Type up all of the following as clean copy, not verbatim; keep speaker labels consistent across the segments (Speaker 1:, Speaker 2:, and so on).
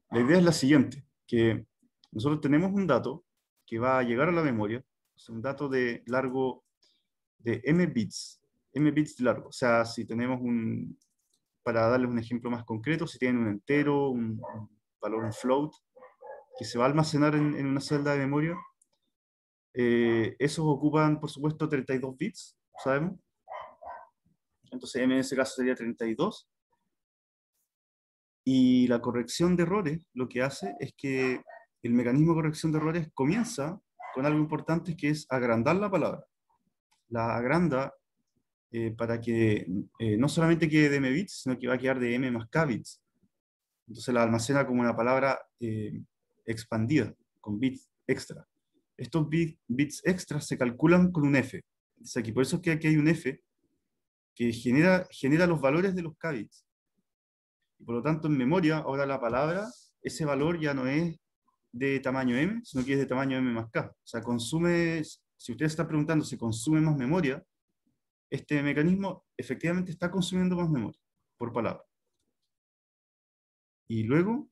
Speaker 1: La idea es la siguiente, que nosotros tenemos un dato que va a llegar a la memoria, es un dato de largo de m bits de largo. O sea, si tenemos para darles un ejemplo más concreto, si tienen un entero, un valor, un float, que se va a almacenar en una celda de memoria, esos ocupan, por supuesto, 32 bits, ¿sabemos? Entonces m en ese caso sería 32. Y la corrección de errores lo que hace es que el mecanismo de corrección de errores comienza con algo importante que es agrandar la palabra. La agranda para que no solamente quede de m bits, sino que va a quedar de m más k bits. Entonces la almacena como una palabra expandida, con bits extra. Estos bits extras se calculan con un f. Entonces aquí, por eso es que aquí hay un f que genera los valores de los k bits. Y por lo tanto, en memoria, ahora la palabra, ese valor ya no es de tamaño m, sino que es de tamaño m más k. O sea, consume, si usted está preguntando si consume más memoria, este mecanismo efectivamente está consumiendo más memoria por palabra. Y luego,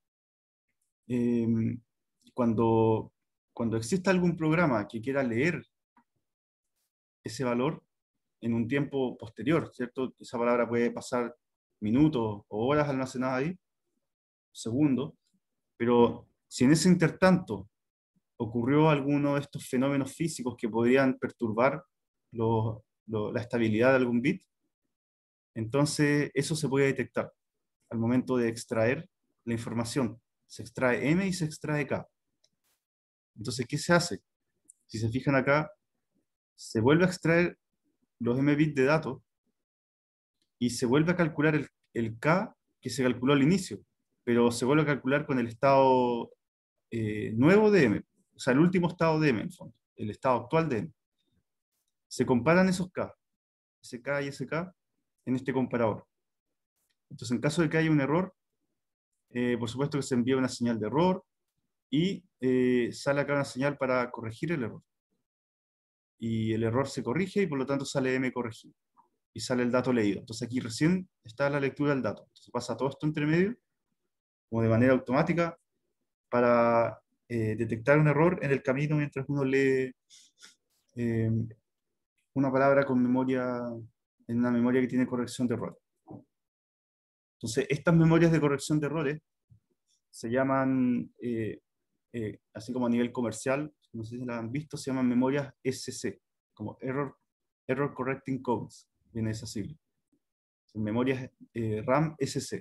Speaker 1: eh, cuando, cuando exista algún programa que quiera leer ese valor en un tiempo posterior, ¿cierto? Esa palabra puede pasar minutos o horas almacenada ahí, segundos, pero si en ese intertanto ocurrió alguno de estos fenómenos físicos que podrían perturbar la estabilidad de algún bit, entonces eso se puede detectar al momento de extraer la información. Se extrae M y se extrae K. Entonces, ¿qué se hace? Si se fijan acá, se vuelve a extraer los M bits de datos y se vuelve a calcular el K que se calculó al inicio, pero se vuelve a calcular con el estado nuevo de M, o sea, el último estado de M, en el fondo, el estado actual de M. Se comparan esos K, ese K y ese K, en este comparador. Entonces, en caso de que haya un error, por supuesto que se envía una señal de error y sale acá una señal para corregir el error. Y el error se corrige y por lo tanto sale M corregido. Y sale el dato leído. Entonces aquí recién está la lectura del dato. Entonces pasa todo esto entre medio, como de manera automática, para detectar un error en el camino mientras uno lee eh, una palabra con memoria, en una memoria que tiene corrección de errores. Entonces, estas memorias de corrección de errores se llaman, así como a nivel comercial, no sé si las han visto, se llaman memorias SC, como Error Correcting Codes, viene esa sigla. Son memorias RAM SC.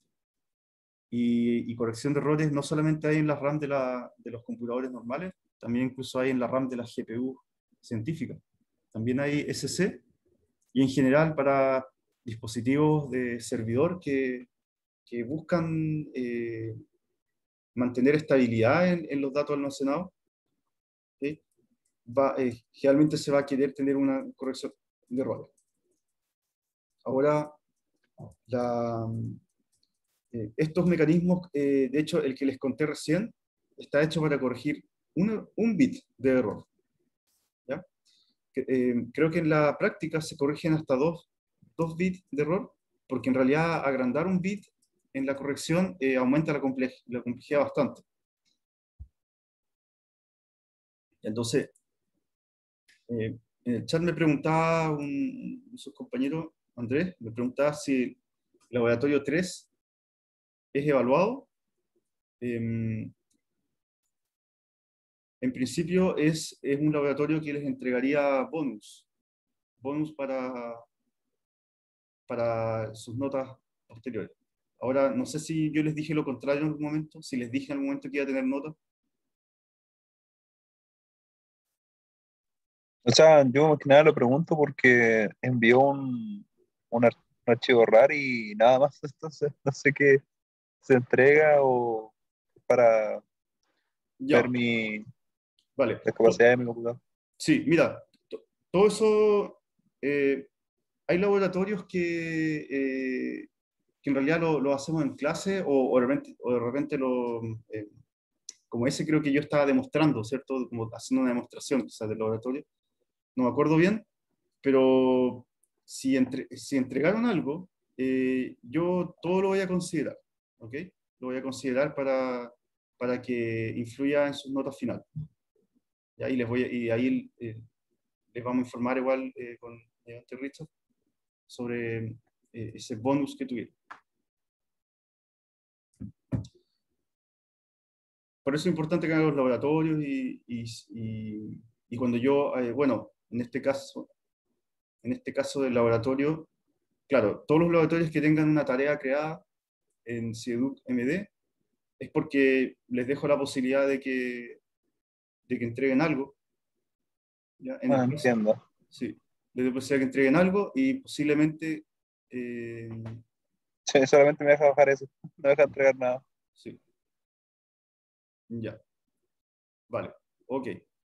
Speaker 1: Y corrección de errores no solamente hay en la RAM de los computadores normales, también incluso hay en la RAM de las GPU científicas. También hay SC, y en general para dispositivos de servidor que buscan mantener estabilidad en los datos almacenados, ¿sí? Generalmente se va a querer tener una corrección de errores. Ahora, la, estos mecanismos, de hecho, el que les conté recién, está hecho para corregir un bit de error. ¿Ya? Creo que en la práctica se corrigen hasta dos bits de error, porque en realidad agrandar un bit en la corrección aumenta la complejidad bastante. Entonces, en el chat me preguntaba su compañero Andrés, me preguntaba si el laboratorio 3 es evaluado. Eh, en principio es un laboratorio que les entregaría bonus para sus notas posteriores. Ahora, no sé si yo les dije lo contrario en algún momento, si les dije en algún momento que iba a tener notas.
Speaker 2: O sea, yo más que nada lo pregunto porque envió un archivo RAR y nada más, entonces no sé qué se entrega o para ver
Speaker 1: Ya, vale.
Speaker 2: la capacidad de mi computador.
Speaker 1: Sí, mira, todo eso, hay laboratorios que en realidad lo hacemos en clase o de repente como ese creo que yo estaba demostrando, ¿cierto? Como haciendo una demostración quizás del laboratorio. No me acuerdo bien, pero si entregaron algo, yo todo lo voy a considerar, ¿ok? lo voy a considerar para que influya en sus notas finales. Y ahí les vamos a informar igual con Richard sobre ese bonus que tuvieron. Por eso es importante que hagan los laboratorios y cuando yo, bueno, en este caso del laboratorio, claro, todos los laboratorios que tengan una tarea creada en CIEDUC MD es porque les dejo la posibilidad de que entreguen algo. ¿Ya? En el caso,
Speaker 2: Entiendo.
Speaker 1: sí, les doy posibilidad que entreguen algo y posiblemente...
Speaker 2: Sí, solamente me deja bajar eso, no me deja entregar nada.
Speaker 1: sí. Ya. Vale. Ok.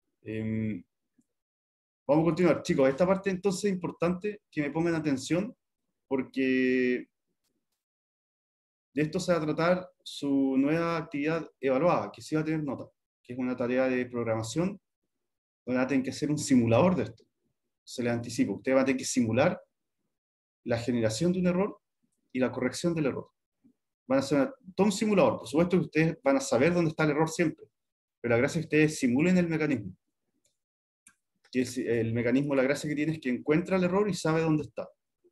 Speaker 1: Vamos a continuar. Chicos, esta parte entonces es importante que me pongan atención porque de esto se va a tratar su nueva actividad evaluada, que sí va a tener nota, que es una tarea de programación donde va a tener que hacer un simulador de esto. Se les anticipo. Ustedes van a tener que simular la generación de un error y la corrección del error. Van a hacer todo un simulador. Por supuesto que ustedes van a saber dónde está el error siempre, pero la gracia es que ustedes simulen el mecanismo. Que es el mecanismo, la gracia que tiene es que encuentra el error y sabe dónde está.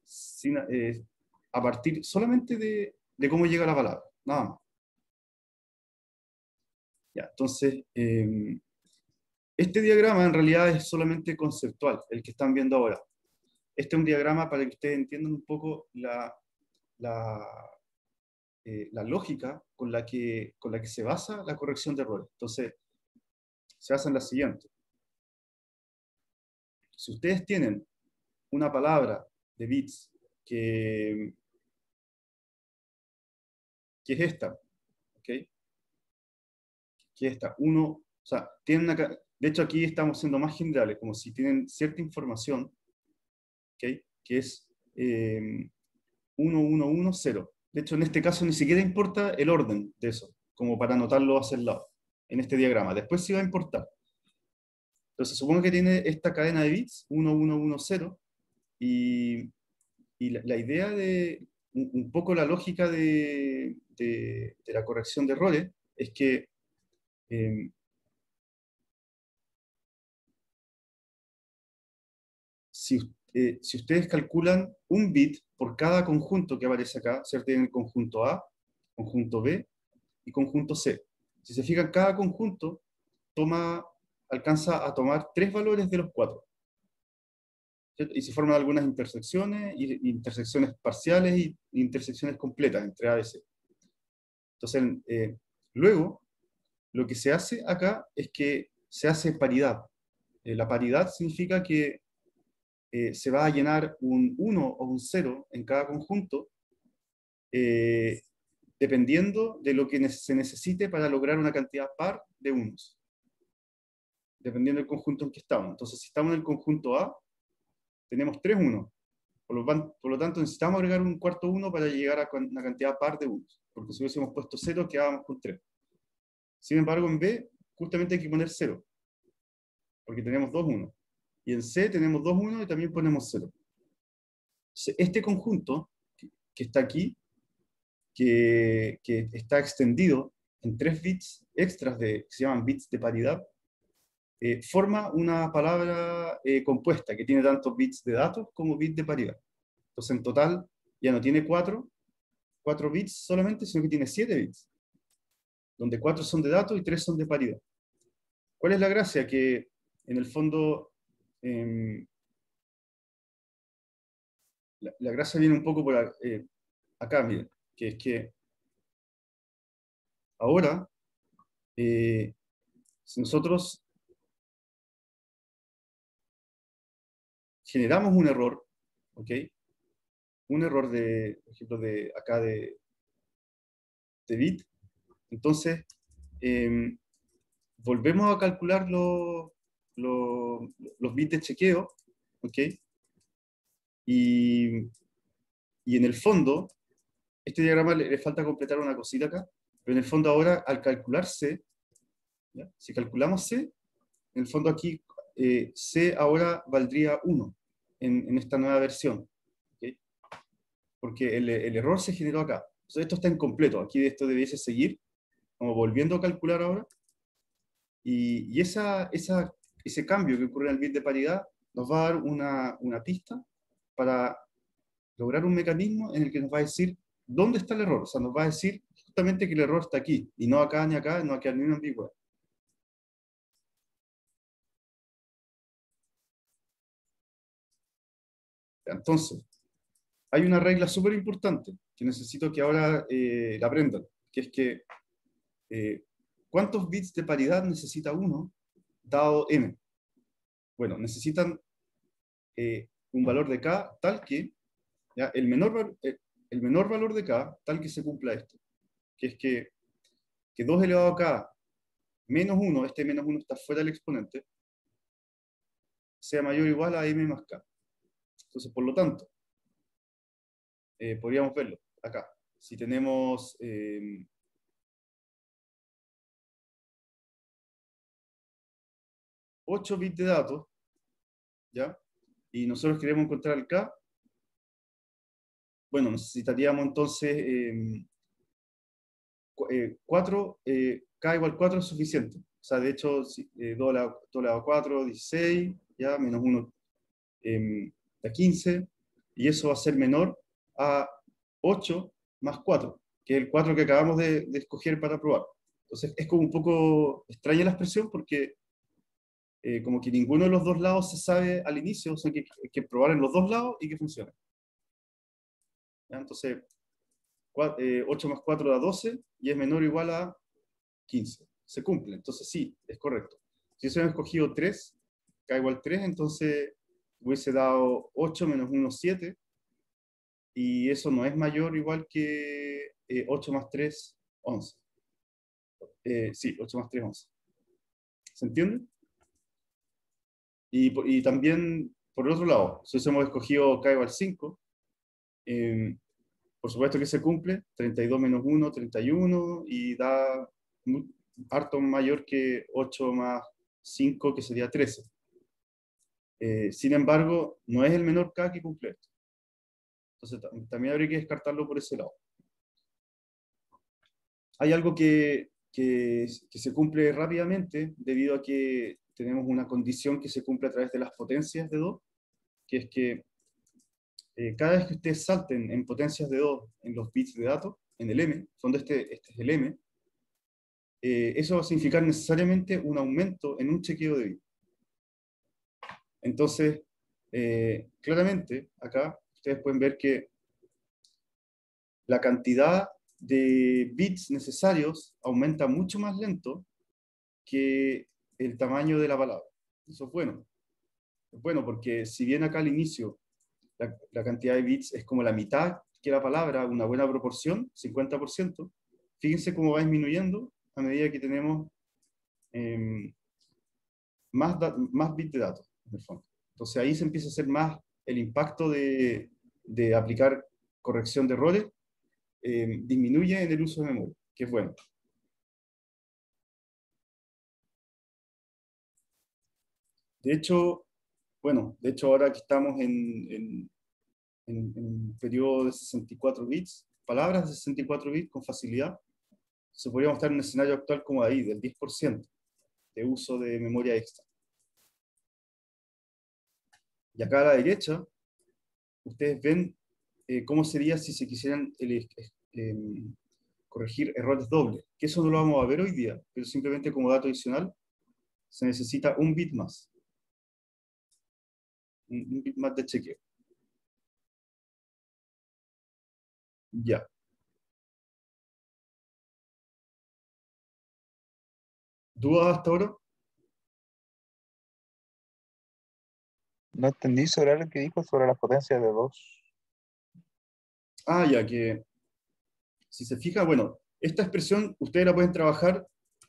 Speaker 1: A partir solamente de cómo llega la palabra, nada más. Ya, entonces, este diagrama en realidad es solamente conceptual, el que están viendo ahora. Este es un diagrama para que ustedes entiendan un poco la lógica con la que se basa la corrección de errores. Entonces, se basa en la siguiente. Si ustedes tienen una palabra de bits que es esta, ¿ok? Que es esta, o sea, tienen de hecho aquí estamos siendo más generales, como si tienen cierta información, ¿ok? Que es 1, 1, 1, 0. De hecho, en este caso ni siquiera importa el orden de eso, como para anotarlo hacia el lado, en este diagrama. Después sí va a importar. Entonces, supongo que tiene esta cadena de bits, 1, 1, 1, 0, y la idea de, un poco la lógica de la corrección de errores, es que si ustedes calculan un bit por cada conjunto que aparece acá, ¿cierto? Tienen el conjunto A, conjunto B y conjunto C. Si se fijan, cada conjunto alcanza a tomar 3 valores de los 4. ¿Cierto? Y se forman algunas intersecciones, intersecciones parciales y intersecciones completas entre A y C. Entonces, luego, lo que se hace acá es que se hace paridad. La paridad significa que se va a llenar un 1 o un 0 en cada conjunto, dependiendo de lo que se necesite para lograr una cantidad par de unos, dependiendo del conjunto en que estamos. Entonces, si estamos en el conjunto A, tenemos 3 unos. Por lo tanto, necesitamos agregar un cuarto 1 para llegar a una cantidad par de unos, porque si hubiésemos puesto 0, quedábamos con 3. Sin embargo, en B, justamente hay que poner 0, porque tenemos 2 unos. Y en C tenemos 2 unos y también ponemos 0. Este conjunto que está aquí, que está extendido en 3 bits extras que se llaman bits de paridad, forma una palabra compuesta que tiene tantos bits de datos como bits de paridad. Entonces, en total, ya no tiene 4 bits solamente, sino que tiene 7 bits, donde 4 son de datos y 3 son de paridad. ¿Cuál es la gracia? Que, en el fondo, la gracia viene un poco por acá, miren, que es que ahora, si nosotros generamos un error, ¿ok? Un error por ejemplo, acá de bit, entonces volvemos a calcular los bits de chequeo, ¿ok? Y en el fondo, este diagrama le falta completar una cosita acá, pero en el fondo ahora, al calcular C, ¿ya? Si calculamos C, en el fondo aquí C ahora valdría 1 en esta nueva versión, ¿ok? Porque el error se generó acá. Entonces esto está incompleto. Aquí esto debiese seguir, como volviendo a calcular ahora. Y ese cambio que ocurre en el bit de paridad nos va a dar una pista para lograr un mecanismo en el que nos va a decir dónde está el error. O sea, nos va a decir justamente que el error está aquí, y no acá ni acá, no va a quedar ni una ambigüedad. Entonces, hay una regla súper importante que necesito que ahora la aprendan, que es que ¿cuántos bits de paridad necesita uno dado m? Bueno, necesitan un valor de k tal que, ¿ya? El menor valor de k tal que se cumpla esto, que es que 2 elevado a k menos 1, este menos 1 está fuera del exponente, sea mayor o igual a m más k. Entonces, por lo tanto, podríamos verlo acá. Si tenemos 8 bits de datos, ¿ya? Y nosotros queremos encontrar el k, bueno, necesitaríamos entonces 4, k igual 4 es suficiente. O sea, de hecho, 2 elevado a 4, 16, ya, menos 1 da 15, y eso va a ser menor a 8 más 4, que es el 4 que acabamos de escoger para probar. Entonces, es como un poco extraña la expresión porque como que ninguno de los dos lados se sabe al inicio, o sea, que hay que probar en los dos lados y que funcione. ¿Ya? Entonces, 8 más 4 da 12 y es menor o igual a 15. Se cumple, entonces sí, es correcto. Si hubiesen escogido 3, k igual 3, entonces hubiese dado 8 menos 1, 7, y eso no es mayor o igual que 8 más 3, 11. Sí, 8 más 3, 11. ¿Se entiende? Y también, por el otro lado, si hubiésemos escogido k igual 5, por supuesto que se cumple, 32 menos 1, 31, y da harto mayor que 8 más 5, que sería 13. Sin embargo, no es el menor k que cumple esto. Entonces también habría que descartarlo por ese lado. Hay algo que se cumple rápidamente debido a que tenemos una condición que se cumple a través de las potencias de 2, que es que cada vez que ustedes salten en potencias de 2 en los bits de datos, en el m, donde este es el m, eso va a significar necesariamente un aumento en un chequeo de bits. Entonces, claramente, acá ustedes pueden ver que la cantidad de bits necesarios aumenta mucho más lento que el tamaño de la palabra. Eso es bueno. Es bueno porque si bien acá al inicio la cantidad de bits es como la mitad que la palabra, una buena proporción, 50%, fíjense cómo va disminuyendo a medida que tenemos más bits de datos, en el fondo. Entonces ahí se empieza a hacer más el impacto de aplicar corrección de errores, disminuye en el uso de memoria, que es bueno. De hecho, bueno, de hecho ahora que estamos en un periodo de 64 bits, palabras de 64 bits con facilidad, se podría mostrar en un escenario actual como ahí, del 10% de uso de memoria extra. Y acá a la derecha, ustedes ven cómo sería si se quisieran corregir errores dobles, que eso no lo vamos a ver hoy día, pero simplemente como dato adicional, se necesita un bit más, un bit más de chequeo. Ya. ¿Dudas hasta ahora?
Speaker 2: No entendí sobre algo que dijo sobre las potencias de 2.
Speaker 1: Ah, ya que, si se fija, bueno, esta expresión ustedes la pueden trabajar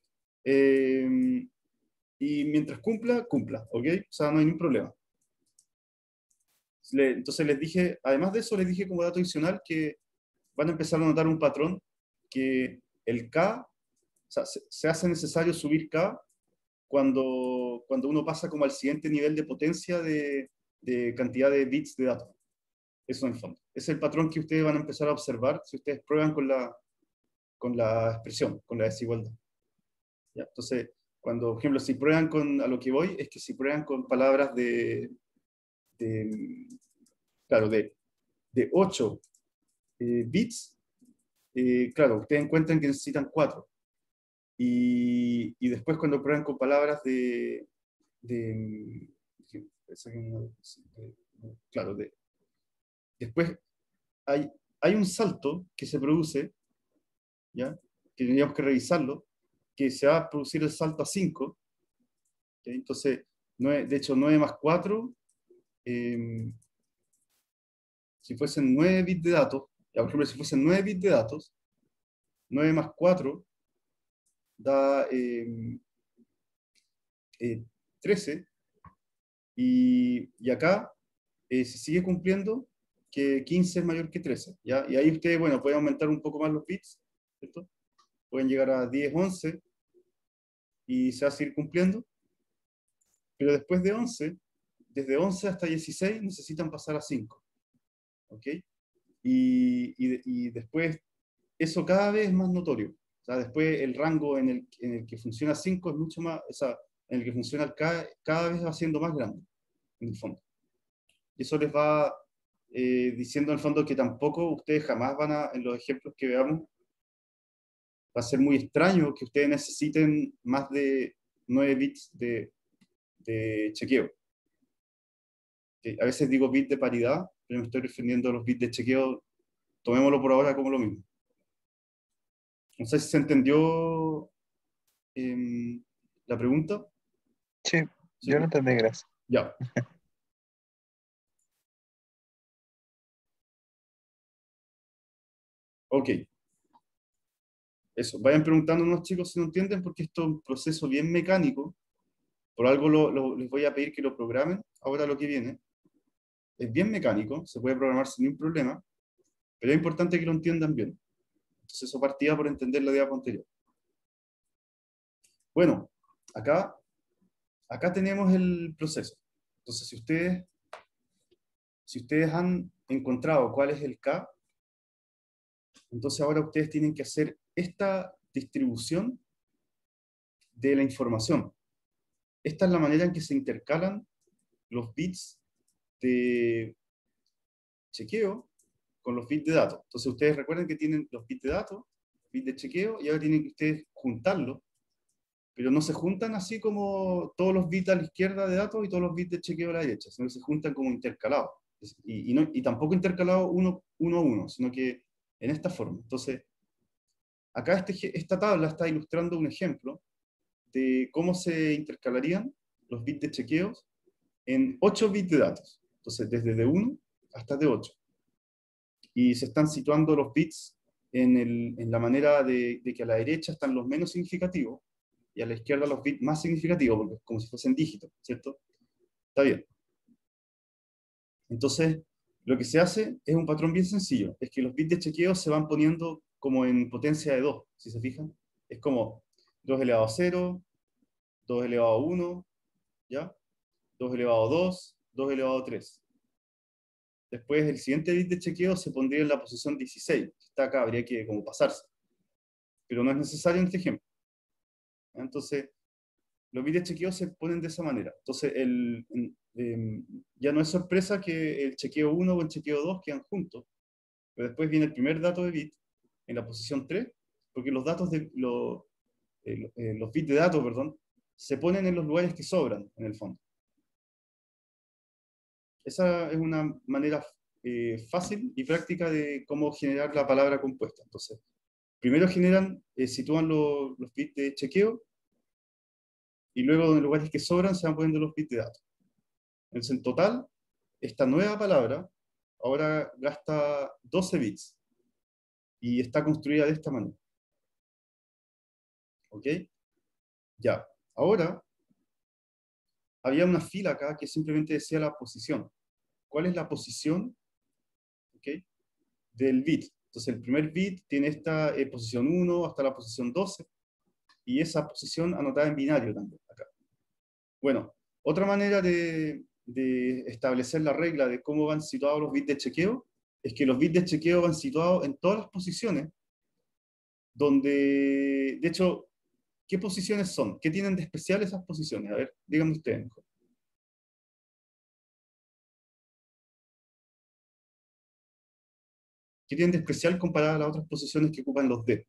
Speaker 1: y mientras cumpla, cumpla, ¿ok? O sea, no hay ningún problema. Entonces les dije, además de eso, les dije como dato adicional que van a empezar a notar un patrón, que el K, o sea, se hace necesario subir K cuando uno pasa como al siguiente nivel de potencia de cantidad de bits de datos. Eso en el fondo. Ese es el patrón que ustedes van a empezar a observar si ustedes prueban con la expresión, con la desigualdad. ¿Ya? Entonces, cuando, por ejemplo, si prueban a lo que voy, es que si prueban con palabras de claro, de 8 bits, claro, ustedes encuentran que necesitan 4. Y después cuando prueban con palabras de- claro, después hay, hay un salto que se produce, ¿ya? Que tendríamos que revisarlo, que se va a producir el salto a 5. ¿Ya? Entonces, de hecho, 9 más 4, eh, si fuesen 9 bits de datos, ya, por ejemplo, si fuesen 9 bits de datos, 9 más 4 da 13, y acá se sigue cumpliendo que 15 es mayor que 13, ¿ya? Y ahí ustedes, bueno, pueden aumentar un poco más los bits, ¿cierto? Pueden llegar a 10, 11, y se va a seguir cumpliendo, pero después de 11, desde 11 hasta 16 necesitan pasar a 5, ¿ok? Y después, eso cada vez es más notorio. O sea, después el rango en el que funciona 5 es mucho más, o sea, en el que funciona el cada vez va siendo más grande, en el fondo. Y eso les va diciendo en el fondo que tampoco ustedes jamás van a, en los ejemplos que veamos, va a ser muy extraño que ustedes necesiten más de 9 bits de chequeo. A veces digo bits de paridad, pero me estoy refiriendo a los bits de chequeo, tomémoslo por ahora como lo mismo. No sé si se entendió la pregunta.
Speaker 2: Sí,
Speaker 1: ¿Sí?
Speaker 2: yo no entendí, gracias.
Speaker 1: Ya. Ok. Eso. Vayan preguntándonos, chicos, si no entienden, porque esto es un proceso bien mecánico. Por algo les voy a pedir que lo programen ahora lo que viene. Es bien mecánico, se puede programar sin ningún problema, pero es importante que lo entiendan bien. Entonces eso partía por entender la diapositiva anterior. Bueno, acá tenemos el proceso. Entonces, si ustedes han encontrado cuál es el K, entonces ahora ustedes tienen que hacer esta distribución de la información. Esta es la manera en que se intercalan los bits de chequeo con los bits de datos. Entonces ustedes recuerden que tienen los bits de datos, bits de chequeo, y ahora tienen que ustedes juntarlos, pero no se juntan así como todos los bits a la izquierda de datos y todos los bits de chequeo a la derecha, sino que se juntan como intercalados. Y tampoco intercalados uno a uno, sino que en esta forma. Entonces, acá esta tabla está ilustrando un ejemplo de cómo se intercalarían los bits de chequeos en 8 bits de datos. Entonces, desde D1 hasta D8. Y se están situando los bits en la manera de que a la derecha están los menos significativos y a la izquierda los bits más significativos, porque es como si fuesen dígitos, ¿cierto? Está bien. Entonces, lo que se hace es un patrón bien sencillo, es que los bits de chequeo se van poniendo como en potencia de 2, si se fijan. Es como 2 elevado a 0, 2 elevado a 1, ¿ya? 2 elevado a 2, 2 elevado a 3. Después el siguiente bit de chequeo se pondría en la posición 16, que está acá, habría que como pasarse, pero no es necesario en este ejemplo. Entonces, los bits de chequeo se ponen de esa manera. Entonces, ya no es sorpresa que el chequeo 1 o el chequeo 2 quedan juntos, pero después viene el primer dato de bit en la posición 3, porque los bits de datos, perdón, se ponen en los lugares que sobran, en el fondo. Esa es una manera fácil y práctica de cómo generar la palabra compuesta. Entonces, primero sitúan los bits de chequeo, y luego en los lugares que sobran se van poniendo los bits de datos. Entonces, en total, esta nueva palabra ahora gasta 12 bits y está construida de esta manera. ¿Ok? Ya. Ahora, había una fila acá que simplemente decía la posición. ¿Cuál es la posición? ¿Ok? Del bit. Entonces, el primer bit tiene esta posición 1 hasta la posición 12, y esa posición anotada en binario también, acá. Bueno, otra manera de de establecer la regla de cómo van situados los bits de chequeo es que los bits de chequeo van situados en todas las posiciones donde, de hecho, ¿qué posiciones son? ¿Qué tienen de especial esas posiciones? A ver, díganme ustedes mejor. ¿Qué tienen de especial comparado a las otras posiciones que ocupan los D?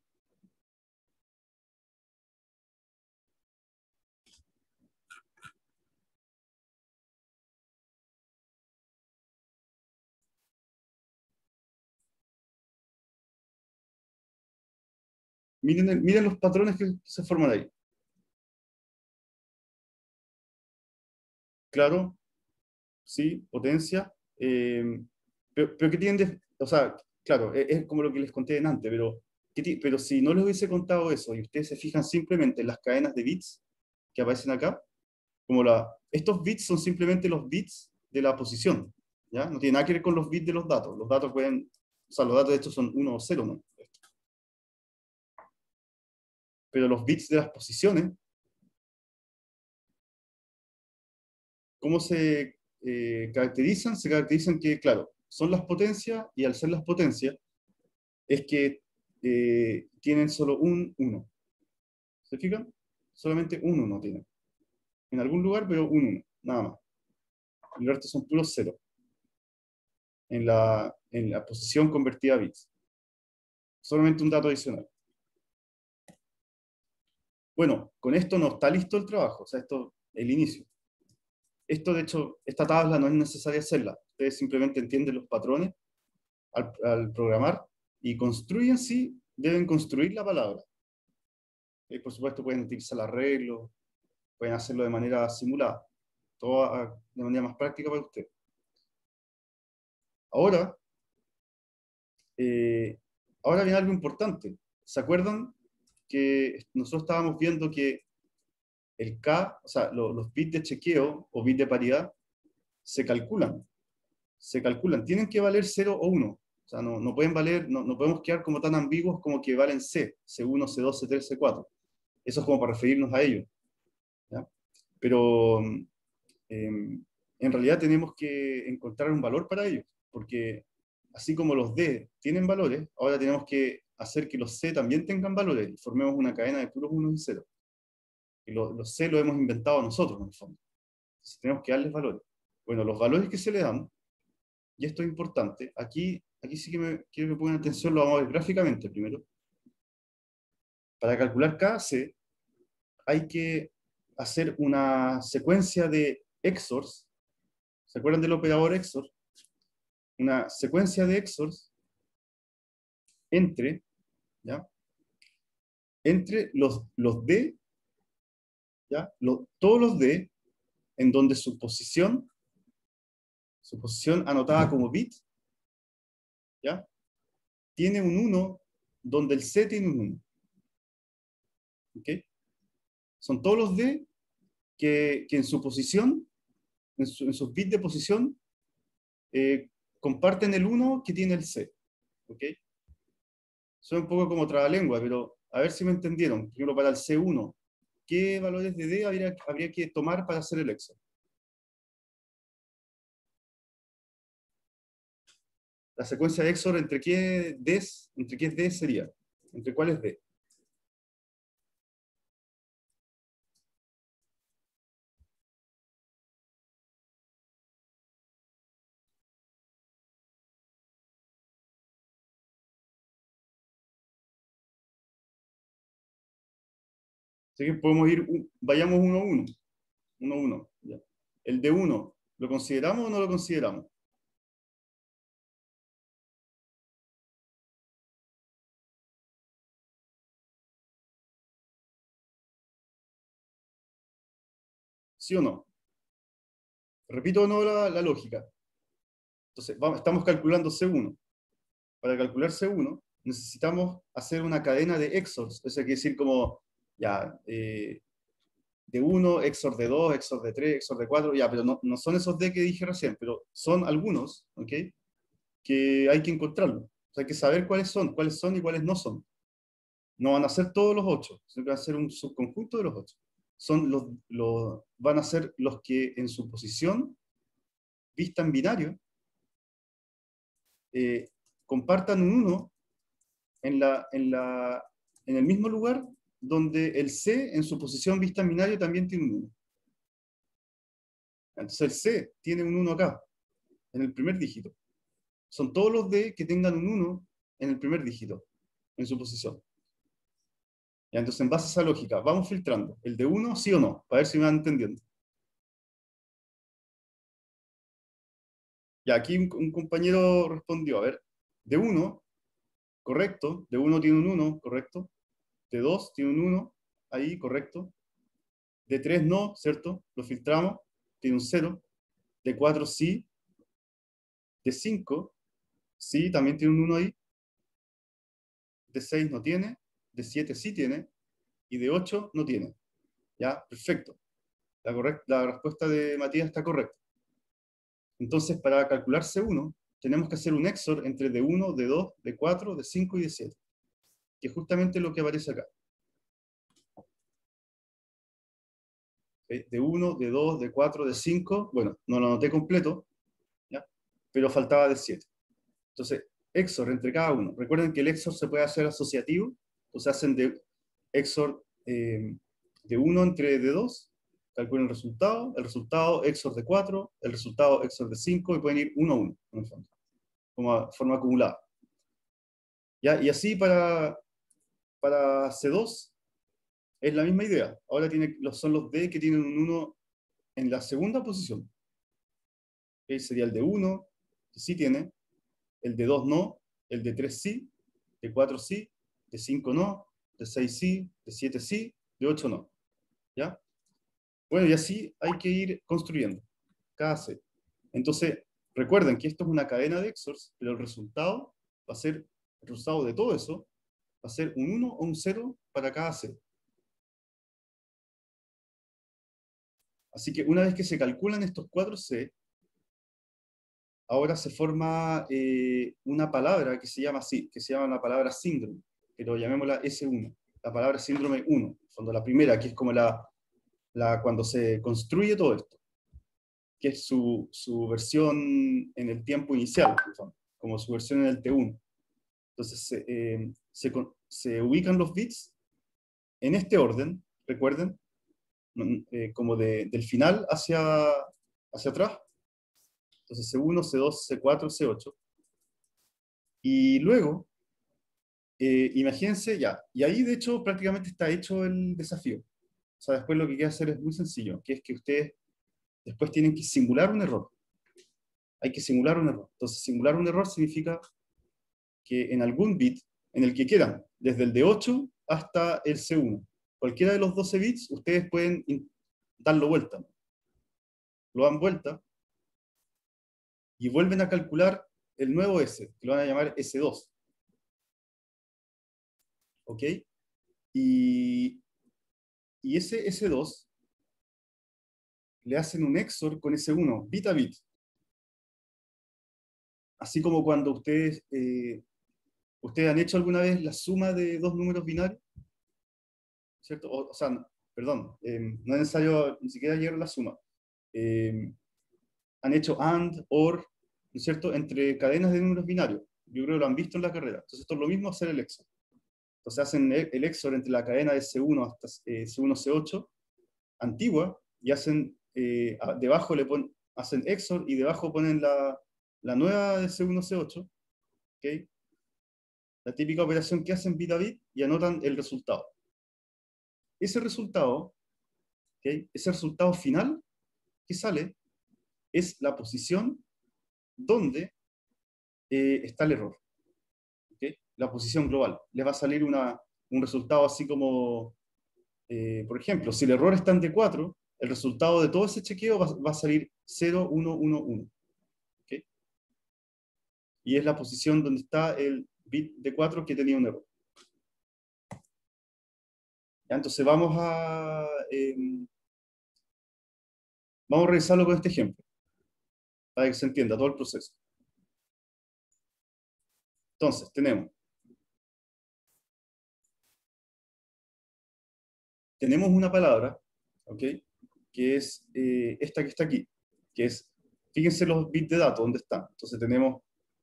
Speaker 1: Miren los patrones que se forman ahí. Claro, sí, potencia. Pero ¿qué tienen de...? O sea, claro, es como lo que les conté antes, pero, pero si no les hubiese contado eso y ustedes se fijan simplemente en las cadenas de bits que aparecen acá, estos bits son simplemente los bits de la posición, ¿ya? No tiene nada que ver con los bits de los datos. Los datos pueden... O sea, los datos de estos son 1 o 0, ¿no? Pero los bits de las posiciones, ¿cómo se caracterizan? Se caracterizan que, claro, son las potencias, y al ser las potencias, es que tienen solo un 1. ¿Se fijan? Solamente un 1 tienen. En algún lugar, pero un 1, nada más. El resto son puros 0 en la posición convertida a bits. Solamente un dato adicional. Bueno, con esto no está listo el trabajo, o sea, esto es el inicio. Esto, de hecho, esta tabla no es necesaria hacerla. Ustedes simplemente entienden los patrones al programar y construyen, sí, deben construir la palabra. Y por supuesto pueden utilizar arreglos, pueden hacerlo de manera simulada, todo de manera más práctica para usted. Ahora, eh, ahora viene algo importante. ¿Se acuerdan que nosotros estábamos viendo que el K, o sea, los bits de chequeo o bits de paridad, se calculan? Se calculan, tienen que valer 0 o 1. O sea, no pueden valer, no podemos quedar como tan ambiguos como que valen C1, C2, C3, C4. Eso es como para referirnos a ellos, ¿ya? Pero en realidad tenemos que encontrar un valor para ellos, porque así como los D tienen valores, ahora tenemos que hacer que los C también tengan valores y formemos una cadena de puros unos y ceros. Y los C lo hemos inventado nosotros, en el fondo. Entonces tenemos que darles valores. Bueno, los valores que se le dan, y esto es importante, aquí sí que quiero que pongan atención, lo vamos a ver gráficamente primero. Para calcular cada C hay que hacer una secuencia de XORs. ¿Se acuerdan del operador XOR? Una secuencia de XORs entre, ¿ya? Entre los D, ¿ya? Todos los D, en donde su posición anotada como bit, ¿ya? Tiene un 1, donde el C tiene un 1. ¿Ok? Son todos los D que en su posición, en sus bits de posición, comparten el 1 que tiene el C. ¿Ok? Son un poco como trabalengua, pero a ver si me entendieron. Por ejemplo, para el C1, ¿qué valores de D habría que tomar para hacer el EXO? La secuencia de XOR, ¿entre qué D sería? ¿Entre cuáles D? Así que podemos ir, vayamos uno a uno. Uno a uno. Ya. El de 1, ¿lo consideramos o no lo consideramos? ¿Sí o no? Repito o no la lógica. Entonces, estamos calculando C1. Para calcular C1 necesitamos hacer una cadena de XORs. Eso quiere decir como, ya, de 1, XOR de 2, XOR de 3, XOR de 4, ya, pero no son esos D que dije recién, pero son algunos, ¿ok? Que hay que encontrarlos. O sea, hay que saber cuáles son y cuáles no son. No van a ser todos los 8, sino que van a ser un subconjunto de los 8. Van a ser los que en su posición vista en binario, compartan un 1 en el mismo lugar donde el C en su posición vista en binario también tiene un 1. Entonces el C tiene un 1 acá, en el primer dígito. Son todos los D que tengan un 1 en el primer dígito, en su posición. Ya, entonces, en base a esa lógica, vamos filtrando. El de 1, sí o no, para ver si me van entendiendo. Ya, aquí un compañero respondió, a ver, de 1, correcto, de 1 tiene un 1, correcto, de 2 tiene un 1, ahí, correcto, de 3 no, ¿cierto? Lo filtramos, tiene un 0, de 4 sí, de 5 sí, también tiene un 1 ahí, de 6 no tiene, de 7 sí tiene, y de 8 no tiene. Ya, perfecto. La respuesta de Matías está correcta. Entonces, para calcular C1, tenemos que hacer un XOR entre D1, D2, D4, D5 y D7, que es justamente lo que aparece acá. ¿Okay? D1, D2, D4, D5, bueno, no lo anoté completo, ¿ya? Pero faltaba D7. Entonces, XOR entre cada uno. Recuerden que el XOR se puede hacer asociativo, entonces hacen XOR de 1 entre D2, calculen el resultado XOR de 4, el resultado XOR de 5, y pueden ir 1 a 1, en el fondo, como forma acumulada. ¿Ya? Y así para C2 es la misma idea. Ahora son los D que tienen un 1 en la segunda posición. ¿Okay? Sería el de 1, que sí tiene, el de 2 no, el de 3 sí, de 4 sí, de 5 no, de 6 sí, de 7 sí, de 8 no. ¿Ya? Bueno, y así hay que ir construyendo cada set. Entonces, recuerden que esto es una cadena de XORs, pero el resultado va a ser, el resultado de todo eso va a ser un 1 o un 0 para cada set. Así que una vez que se calculan estos 4 C, ahora se forma una palabra que se llama así, que se llama la palabra síndrome, pero llamémosla S1, la palabra síndrome 1, cuando la primera, que es como cuando se construye todo esto, que es su versión en el tiempo inicial, como su versión en el T1. Entonces se ubican los bits en este orden, recuerden, como del final hacia atrás. Entonces C1, C2, C4, C8. Y luego, imagínense ya, y ahí de hecho prácticamente está hecho el desafío. O sea, después lo que queda hacer es muy sencillo, que es que ustedes después tienen que simular un error. Hay que simular un error. Entonces, simular un error significa que en algún bit, en el que quieran, desde el de 8 hasta el C1, cualquiera de los 12 bits, ustedes pueden darlo vuelta. Lo dan vuelta y vuelven a calcular el nuevo S, que lo van a llamar S2. ¿Ok? Y ese S2 le hacen un XOR con S1, bit a bit. Así como cuando ustedes han hecho alguna vez la suma de dos números binarios, ¿cierto? O sea, perdón, no es necesario ni siquiera llegar a la suma. Han hecho AND, OR, ¿no es cierto?, entre cadenas de números binarios. Yo creo que lo han visto en la carrera. Entonces esto es lo mismo hacer el XOR. Entonces hacen el XOR entre la cadena de C1 hasta C1, C8, antigua, y hacen, debajo hacen XOR y debajo ponen la nueva de C1, C8, ¿okay? La típica operación que hacen bit a bit y anotan el resultado. Ese resultado, ¿okay?, ese resultado final que sale es la posición donde está el error. ¿Okay? La posición global. Les va a salir un resultado así como, por ejemplo, si el error está en D4, el resultado de todo ese chequeo va a salir 0, 1, 1, 1. ¿Okay? Y es la posición donde está el bit D4 que tenía un error. ¿Ya? Entonces vamos a revisarlo con este ejemplo, para que se entienda todo el proceso. Entonces, tenemos una palabra, ¿ok?, que es esta que está aquí, que es fíjense los bits de datos, ¿dónde están? Entonces tenemos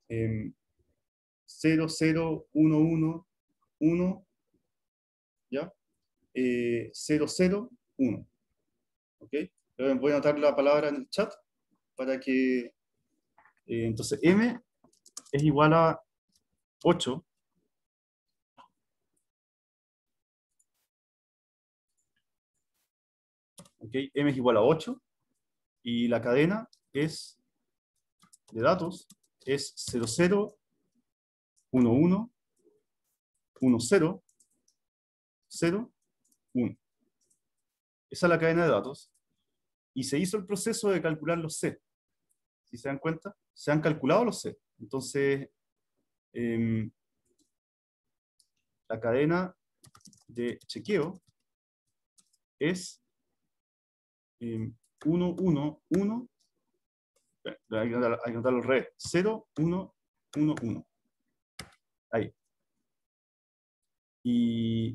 Speaker 1: 0, 0, 1, 1, 1, ¿ya? 0, 0, 1. ¿Ok? Voy a anotar la palabra en el chat para que... entonces, m es igual a 8. ¿Ok? M es igual a 8. Y la cadena es de datos es 0, 0, 1, 1, 1, 0, 0, 1. Esa es la cadena de datos. Y se hizo el proceso de calcular los C. Si se dan cuenta, se han calculado los C. Entonces, la cadena de chequeo es 1, 1, 1. Hay que anotarlo al revés. 0, 1, 1, 1. Ahí. Y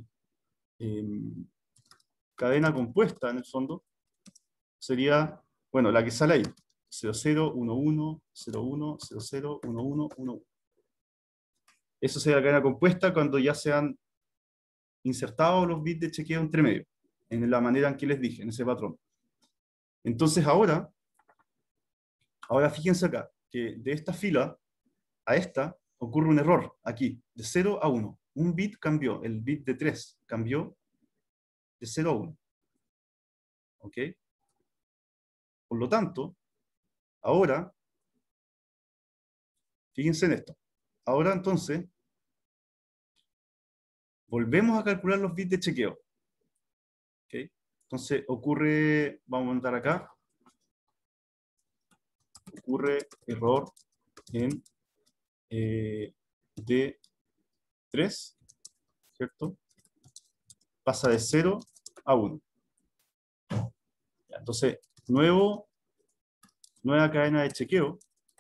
Speaker 1: cadena compuesta, en el fondo, sería, bueno, la que sale ahí. 0, 0, 1, 1, 0, 1, 0, 0, 1, 1, 1, 1. Eso sería la cadena compuesta cuando ya se han insertado los bits de chequeo entre medio, en la manera en que les dije, en ese patrón. Entonces ahora fíjense acá, que de esta fila a esta ocurre un error aquí, de 0 a 1. Un bit cambió, el bit de 3 cambió de 0 a 1. ¿Ok? Por lo tanto, ahora, fíjense en esto. Ahora entonces, volvemos a calcular los bits de chequeo. ¿Ok? Entonces ocurre, vamos a montar acá, ocurre error en D3, ¿cierto? Pasa de 0 a 1. Entonces, nueva cadena de chequeo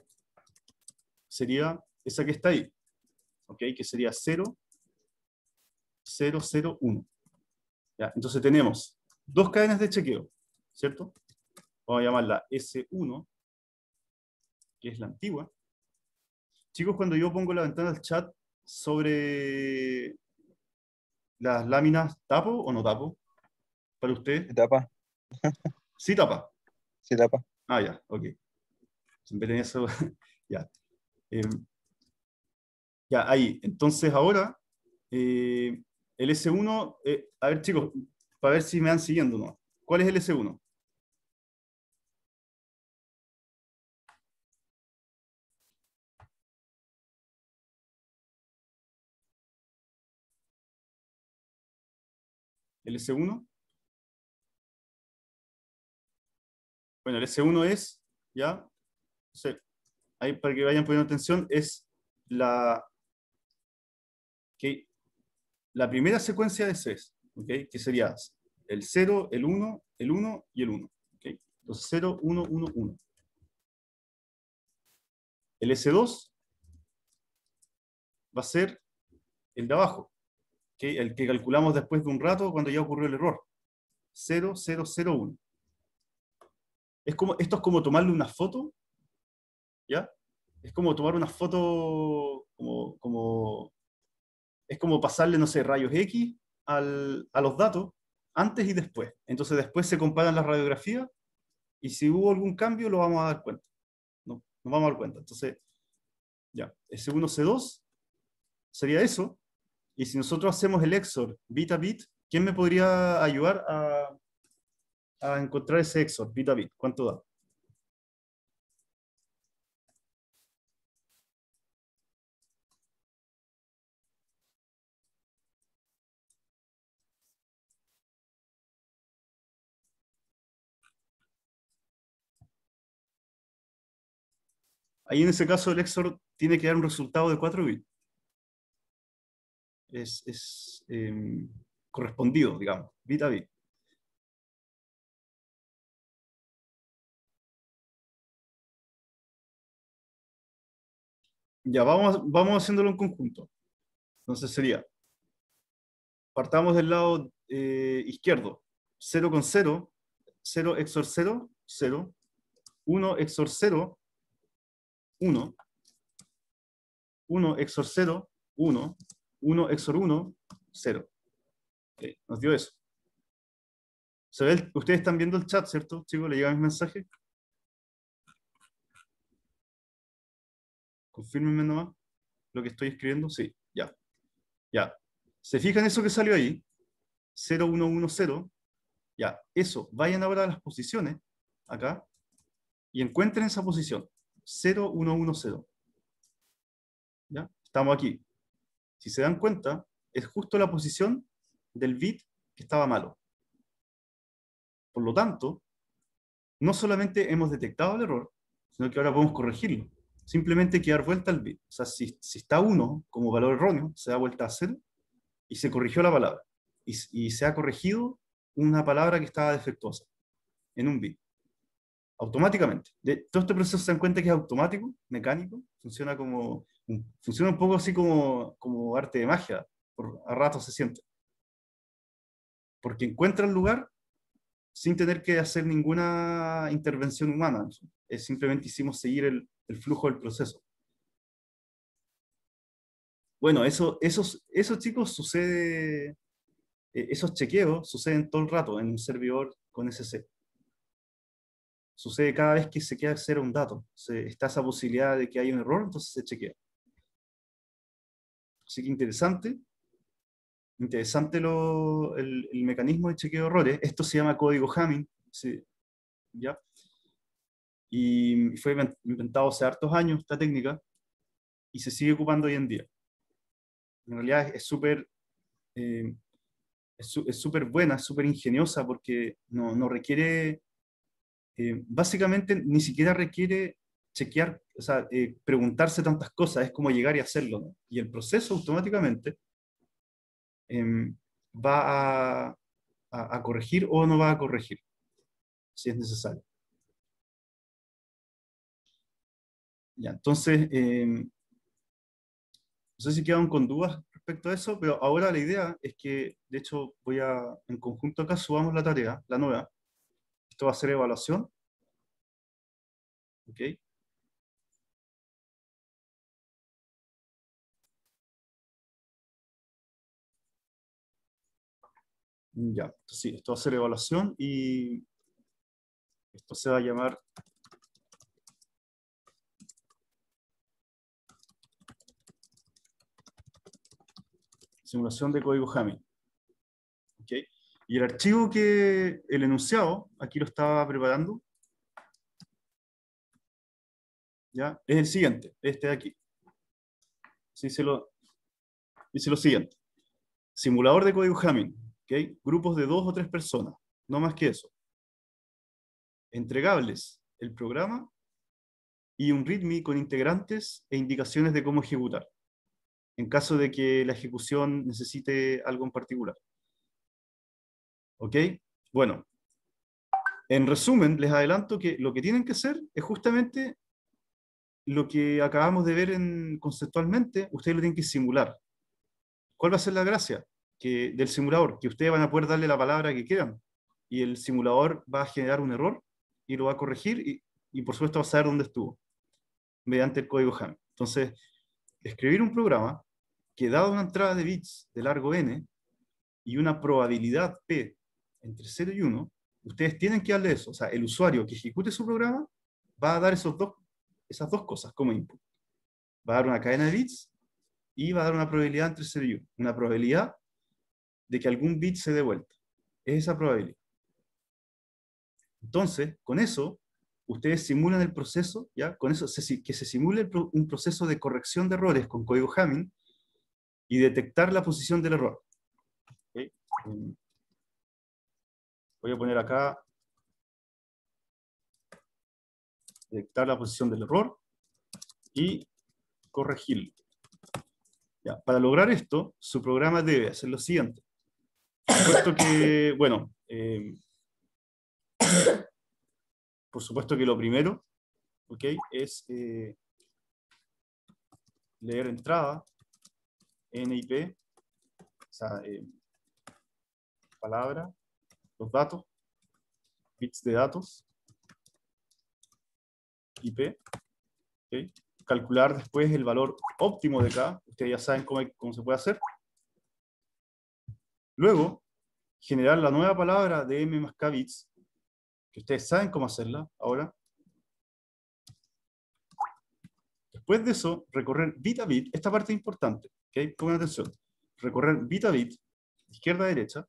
Speaker 1: sería esa que está ahí, ¿ok? Que sería 0, 0, 0, 1. ¿Ya? Entonces tenemos dos cadenas de chequeo, ¿cierto? Vamos a llamarla S1, que es la antigua. Chicos, cuando yo pongo la ventana del chat sobre las láminas, ¿tapo o no tapo? ¿Para usted?
Speaker 2: Etapa,
Speaker 1: Sí tapa.
Speaker 2: sí, etapa.
Speaker 1: Ah, ya, ok. Siempre tenía eso. Ya. Eh, ya, ahí. Entonces ahora, el S1, a ver chicos, para ver si me van siguiendo, ¿no? ¿Cuál es el S1? El S1, bueno, el S1 es, ya, no sé, ahí para que vayan poniendo atención, es la, que, la primera secuencia de Cs, ¿ok? Que sería el 0, el 1, el 1 y el 1. ¿Ok? Entonces 0, 1, 1, 1. El S2 va a ser el de abajo, ¿ok? El que calculamos después de un rato cuando ya ocurrió el error. 0, 0, 0, 1. Esto es como tomarle una foto, ¿ya? Es como tomar una foto, es como pasarle, no sé, rayos X a los datos antes y después. Entonces después se comparan las radiografías y si hubo algún cambio lo vamos a dar cuenta. No, nos vamos a dar cuenta. Entonces, ya, S1, C2 sería eso. Y si nosotros hacemos el XOR bit a bit, ¿quién me podría ayudar a encontrar ese XOR bit a bit? ¿Cuánto da? Ahí en ese caso el XOR tiene que dar un resultado de 4 bits. Es correspondido, digamos, bit a bit. Ya, vamos haciéndolo en conjunto. Entonces sería, partamos del lado izquierdo, 0 con 0, 0 XOR 0, 0. 1 XOR 0, 1. 1 XOR 0, 1. 1 XOR 1, 0. Nos dio eso. Ustedes están viendo el chat, ¿cierto, chicos? ¿Le llegan mis mensajes? Confírmenme nomás lo que estoy escribiendo. Sí, ya. Ya. ¿Se fijan eso que salió ahí? 0, 1, 1, 0. Ya, eso. Vayan ahora a las posiciones, acá, y encuentren esa posición. 0, 1, 1, 0. ¿Ya? Estamos aquí. Si se dan cuenta, es justo la posición del bit que estaba malo. Por lo tanto, no solamente hemos detectado el error, sino que ahora podemos corregirlo. Simplemente hay que dar vuelta al bit. O sea, si está 1 como valor erróneo, se da vuelta a 0 y se corrigió la palabra. Y se ha corregido una palabra que estaba defectuosa en un bit. Automáticamente. Todo este proceso se dan cuenta que es automático, mecánico, funciona un poco así como arte de magia, a ratos se siente. Porque encuentra el lugar sin tener que hacer ninguna intervención humana. Simplemente hicimos seguir el flujo del proceso. Bueno, eso chicos, sucede, esos chequeos suceden todo el rato en un servidor con SC. Sucede cada vez que se quiere hacer un dato. Está esa posibilidad de que haya un error, entonces se chequea. Así que interesante el mecanismo de chequeo de errores. Esto se llama código Hamming, ¿sí? ¿Ya? Y fue inventado hace hartos años esta técnica y se sigue ocupando hoy en día. En realidad es súper es súper buena, es súper ingeniosa porque no requiere, básicamente ni siquiera requiere chequear, o sea, preguntarse tantas cosas, es como llegar y hacerlo, ¿no? Y el proceso automáticamente va a corregir o no va a corregir, si es necesario. Ya, entonces, no sé si quedan con dudas respecto a eso, pero ahora la idea es que, de hecho, en conjunto acá subamos la tarea, la nueva. Esto va a ser evaluación. ¿Ok? Ya, sí, esto va a ser evaluación y esto se va a llamar simulación de código Hamming. ¿Ok? Y el archivo el enunciado, aquí lo estaba preparando, ¿ya? Es el siguiente, este de aquí. Sí, dice lo siguiente. Simulador de código Hamming, ¿ok? Grupos de 2 o 3 personas, no más que eso. Entregables, el programa y un README con integrantes e indicaciones de cómo ejecutar, en caso de que la ejecución necesite algo en particular. ¿Ok? Bueno, en resumen, les adelanto que lo que tienen que hacer es justamente lo que acabamos de ver conceptualmente, ustedes lo tienen que simular. ¿Cuál va a ser la gracia del simulador? Que ustedes van a poder darle la palabra que quieran y el simulador va a generar un error y lo va a corregir y por supuesto va a saber dónde estuvo mediante el código Hamming. Entonces, escribir un programa que dado una entrada de bits de largo n y una probabilidad p entre 0 y 1, ustedes tienen que darle eso. O sea, el usuario que ejecute su programa va a dar esas dos cosas como input. Va a dar una cadena de bits y va a dar una probabilidad entre 0 y 1. Una probabilidad de que algún bit se dé vuelta. Es esa probabilidad. Entonces, con eso, ustedes simulan el proceso, ¿ya? Con eso, que se simule un proceso de corrección de errores con código Hamming y detectar la posición del error. ¿Okay? Voy a poner acá detectar la posición del error y corregirlo. Ya, para lograr esto, su programa debe hacer lo siguiente. Puesto que, bueno, por supuesto que lo primero, ¿okay? Es leer entrada, NIP, o sea, palabra, los datos, bits de datos, IP. ¿Okay? Calcular después el valor óptimo de K. Ustedes ya saben cómo se puede hacer. Luego, generar la nueva palabra de M más K bits, que ustedes saben cómo hacerla ahora. Después de eso, recorrer bit a bit, esta parte es importante, ¿okay? Pongan atención. Recorrer bit a bit, izquierda a derecha,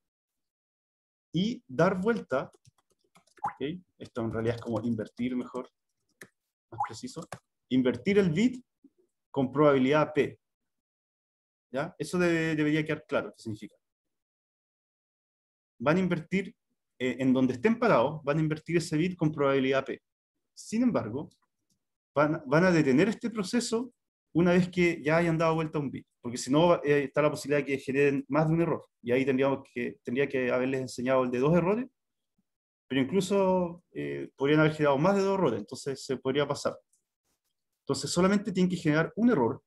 Speaker 1: y dar vuelta, ¿okay? Esto en realidad es como invertir mejor, más preciso, invertir el bit con probabilidad P. ¿Ya? Eso debería quedar claro qué significa. Van a invertir, en donde estén parados, van a invertir ese bit con probabilidad P. Sin embargo, van a detener este proceso una vez que ya hayan dado vuelta un bit, porque si no está la posibilidad de que generen más de un error, y ahí tendría que haberles enseñado el de 2 errores, pero incluso podrían haber generado más de 2 errores, entonces se podría pasar. Entonces solamente tienen que generar un error,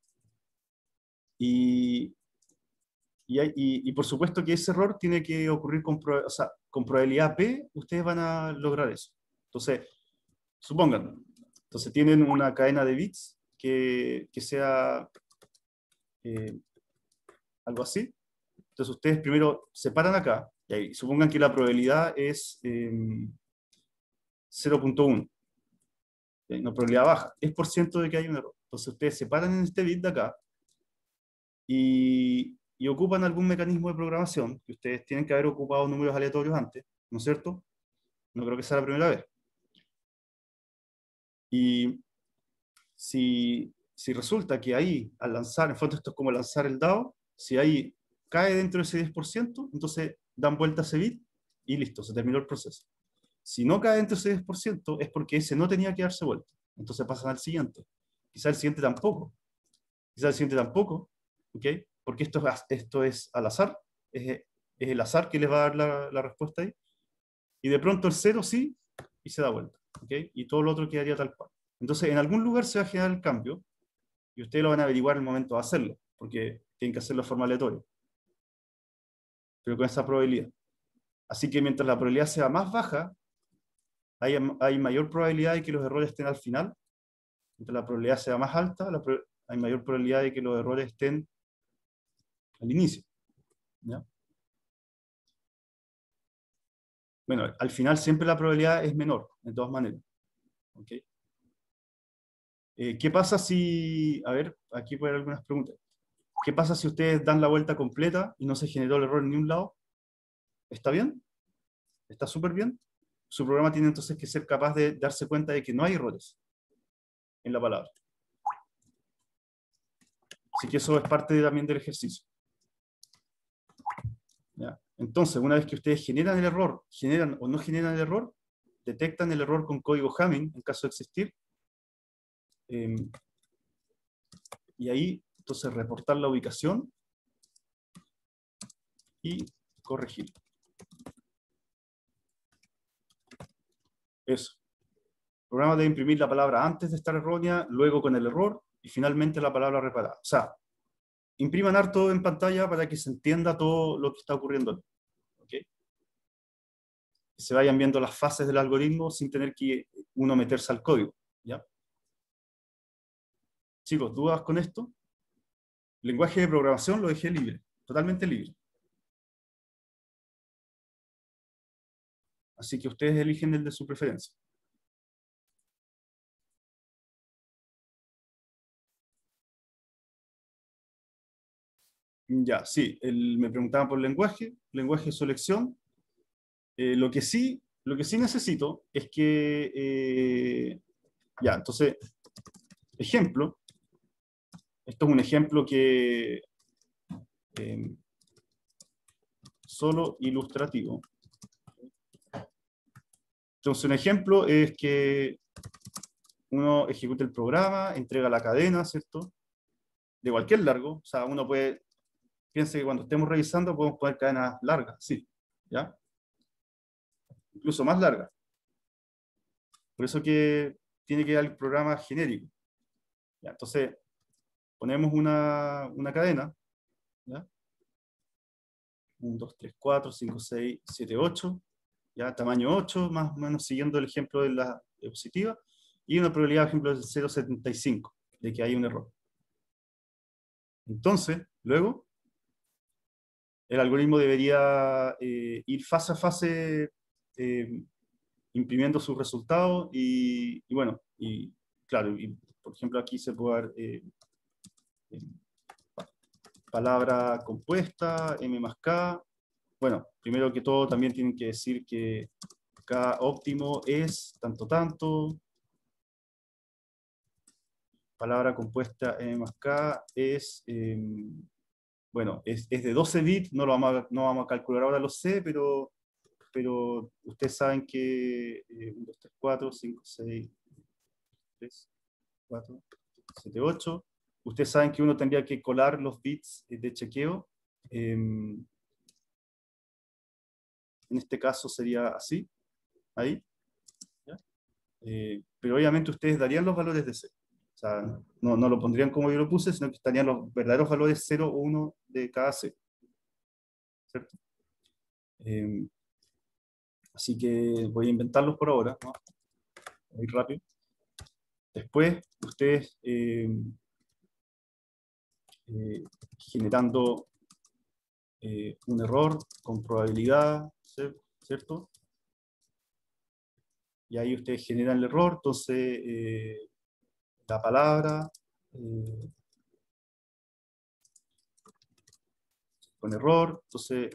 Speaker 1: y por supuesto que ese error tiene que ocurrir con probabilidad P, ustedes van a lograr eso. Entonces, supongan, entonces tienen una cadena de bits que sea algo así. Entonces ustedes primero separan acá, y supongan que la probabilidad es 0.1. Una probabilidad baja, es por ciento de que hay un error. Entonces ustedes separan en este bit de acá y ocupan algún mecanismo de programación, que ustedes tienen que haber ocupado números aleatorios antes, ¿no es cierto? No creo que sea la primera vez. Y si resulta que ahí, al lanzar, en fondo esto es como lanzar el dado, si ahí cae dentro de ese 10%, entonces dan vuelta a ese bit y listo, se terminó el proceso. Si no cae dentro de ese 10%, es porque ese no tenía que darse vuelta. Entonces pasan al siguiente. Quizá el siguiente tampoco. Quizá el siguiente tampoco, ¿ok? Porque esto es al azar, es el azar que les va a dar la respuesta ahí. Y de pronto el 0 sí, y se da vuelta, ¿ok? Y todo lo otro quedaría tal cual. Entonces, en algún lugar se va a generar el cambio, y ustedes lo van a averiguar en el momento de hacerlo, porque tienen que hacerlo de forma aleatoria, pero con esa probabilidad. Así que mientras la probabilidad sea más baja, hay mayor probabilidad de que los errores estén al final. Mientras la probabilidad sea más alta, hay mayor probabilidad de que los errores estén al inicio. ¿Ya? Bueno, al final siempre la probabilidad es menor, de todas maneras. ¿Okay? ¿Qué pasa si... A ver, aquí puede haber algunas preguntas. ¿Qué pasa si ustedes dan la vuelta completa y no se generó el error en ningún lado? ¿Está bien? ¿Está súper bien? Su programa tiene entonces que ser capaz de darse cuenta de que no hay errores en la palabra. Así que eso es parte también del ejercicio. ¿Ya? Entonces, una vez que ustedes generan el error, generan o no generan el error, detectan el error con código Hamming, en caso de existir, y ahí, entonces, reportar la ubicación y corregir. Eso. El programa debe imprimir la palabra antes de estar errónea, luego con el error, y finalmente la palabra reparada. O sea, impriman harto en pantalla para que se entienda todo lo que está ocurriendo. ¿Okay? Que se vayan viendo las fases del algoritmo sin tener que uno meterse al código. ¿Ya? Chicos, ¿dudas con esto? El lenguaje de programación lo dejé libre, totalmente libre. Así que ustedes eligen el de su preferencia. Ya, sí, me preguntaban por lenguaje de su elección. Lo que sí necesito es que, ya, entonces, ejemplo, esto es un ejemplo que solo ilustrativo. Entonces, un ejemplo es que uno ejecuta el programa, entrega la cadena, ¿cierto? De cualquier largo, o sea, uno puede, piense que cuando estemos revisando podemos poner cadenas largas, sí, ¿ya? Incluso más largas. Por eso que tiene que dar el programa genérico. ¿Ya? Entonces, ponemos una cadena, ¿ya? 1, 2, 3, 4, 5, 6, 7, 8, ¿ya? Tamaño 8, más o menos siguiendo el ejemplo de la diapositiva. y una probabilidad, por ejemplo, del 0,75 de que hay un error. Entonces, luego, el algoritmo debería ir fase a fase imprimiendo sus resultados y bueno, y claro, y, por ejemplo, aquí se puede dar palabra compuesta, M más K. Bueno, primero que todo también tienen que decir que K óptimo es tanto tanto. Palabra compuesta M más K es, bueno, es de 12 bits, no vamos a calcular ahora los C, pero ustedes saben que 1, 2, 3, 4, 5, 6, 3, 4, 7, 8. Ustedes saben que uno tendría que colar los bits de chequeo. En este caso sería así, ahí. ¿Ya? Pero obviamente ustedes darían los valores de C. O sea, no lo pondrían como yo lo puse, sino que estarían los verdaderos valores 0 o 1 de cada C. ¿Cierto? Así que voy a inventarlos por ahora, ¿no? Muy rápido. Después, ustedes generando un error con probabilidad, ¿cierto? Y ahí ustedes generan el error, entonces la palabra con error, entonces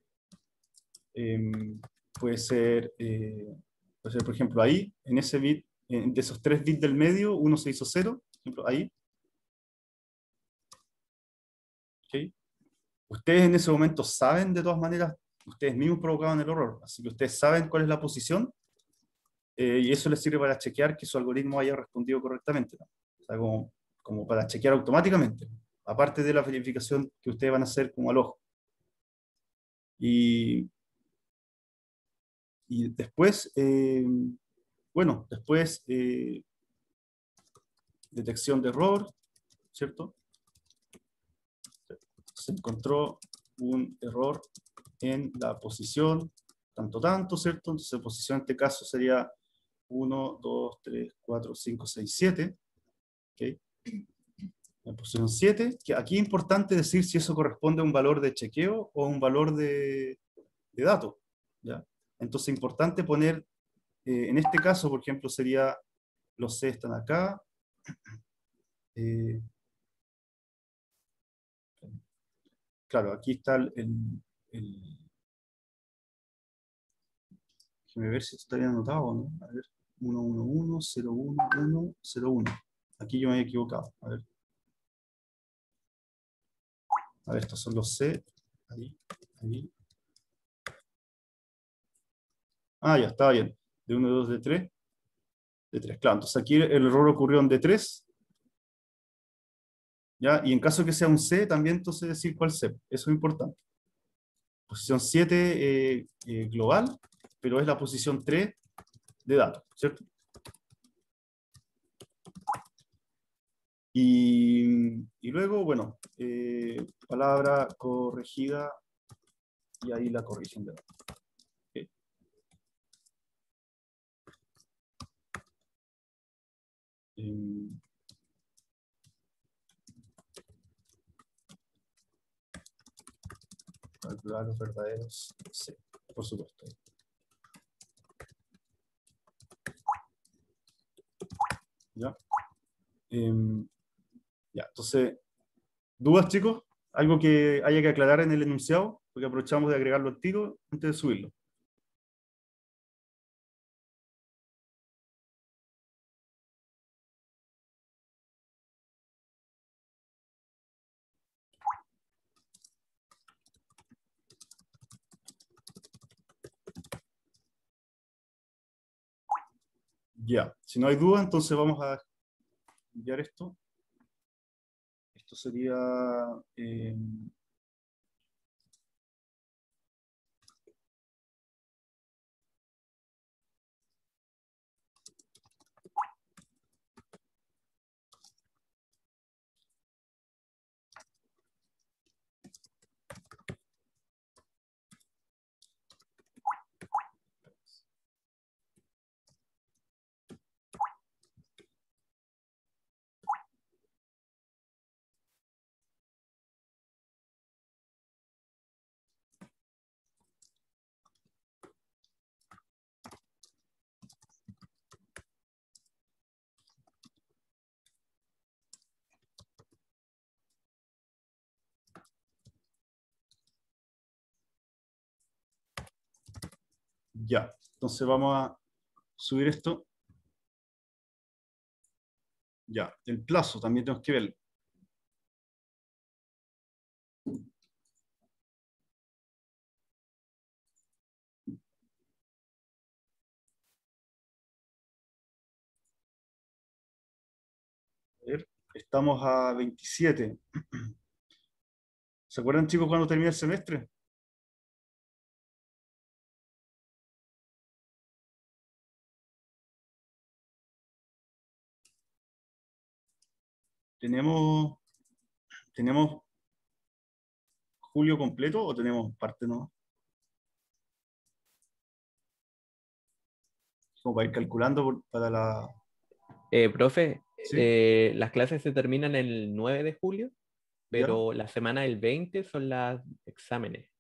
Speaker 1: puede ser, por ejemplo, ahí, en ese bit, de esos 3 bits del medio, uno se hizo 0, por ejemplo, ahí. ¿Okay? Ustedes en ese momento saben, de todas maneras, ustedes mismos provocaban el error, así que ustedes saben cuál es la posición, y eso les sirve para chequear que su algoritmo haya respondido correctamente, ¿no? O sea, como para chequear automáticamente, aparte de la verificación que ustedes van a hacer como al ojo. Y, y después, bueno, después detección de error, ¿cierto? Se encontró un error en la posición, tanto, ¿cierto? Entonces la posición en este caso sería 1, 2, 3, 4, 5, 6, 7. ¿Okay? La posición 7, que aquí es importante decir si eso corresponde a un valor de chequeo o a un valor de dato. ¿Ya? Entonces es importante poner, en este caso, por ejemplo, sería los C están acá. Eh, claro, aquí está déjeme ver si esto está bien anotado o no. A ver, 1, 1, 1, 0, 1, 1, 0, 1. Aquí yo me he equivocado. A ver, estos son los C. Ahí, ahí. Ah, ya, estaba bien. De 1, 2, de 3. De 3, claro. Entonces aquí el error ocurrió en D3. ¿Ya? Y en caso que sea un C, también entonces decir cuál C. Eso es importante. Posición 7 global, pero es la posición 3 de datos, ¿cierto? Y luego, bueno, palabra corregida y ahí la corrección de datos. Okay. Calcular los verdaderos, sí, por supuesto. ¿Ya? Ya, entonces, ¿dudas, chicos? ¿Algo que haya que aclarar en el enunciado? Porque aprovechamos de agregarlo al tiro antes de subirlo. Ya, si no hay duda, entonces vamos a enviar esto. Esto sería... eh, Ya, entonces vamos a subir esto. Ya, el plazo también tenemos que verlo. A ver, estamos a 27. ¿Se acuerdan, chicos, cuando termina el semestre? ¿Tenemos, tenemos julio completo o tenemos parte no? Como para ir calculando para la...
Speaker 3: Profe,
Speaker 1: ¿Sí?
Speaker 3: las clases se terminan el 9 de julio,
Speaker 1: ¿Ya?
Speaker 3: pero la semana del 20 son las exámenes.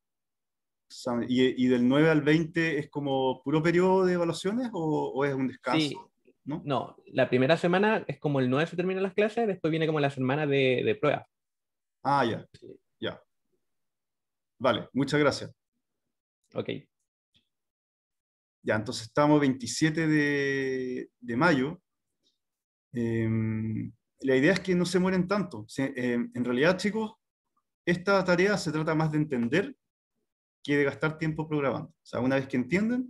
Speaker 1: ¿Y del 9 al 20 es como puro periodo de evaluaciones o es un
Speaker 3: Sí,
Speaker 1: descanso? ¿No?
Speaker 3: no, la primera semana es como el 9 se terminan las clases, después viene como la semana de prueba.
Speaker 1: Ah, ya, ya. Vale, muchas gracias.
Speaker 3: Ok.
Speaker 1: Ya, entonces estamos 27 de mayo. La idea es que no se mueren tanto. En realidad, chicos, esta tarea se trata más de entender que de gastar tiempo programando. O sea, una vez que entienden,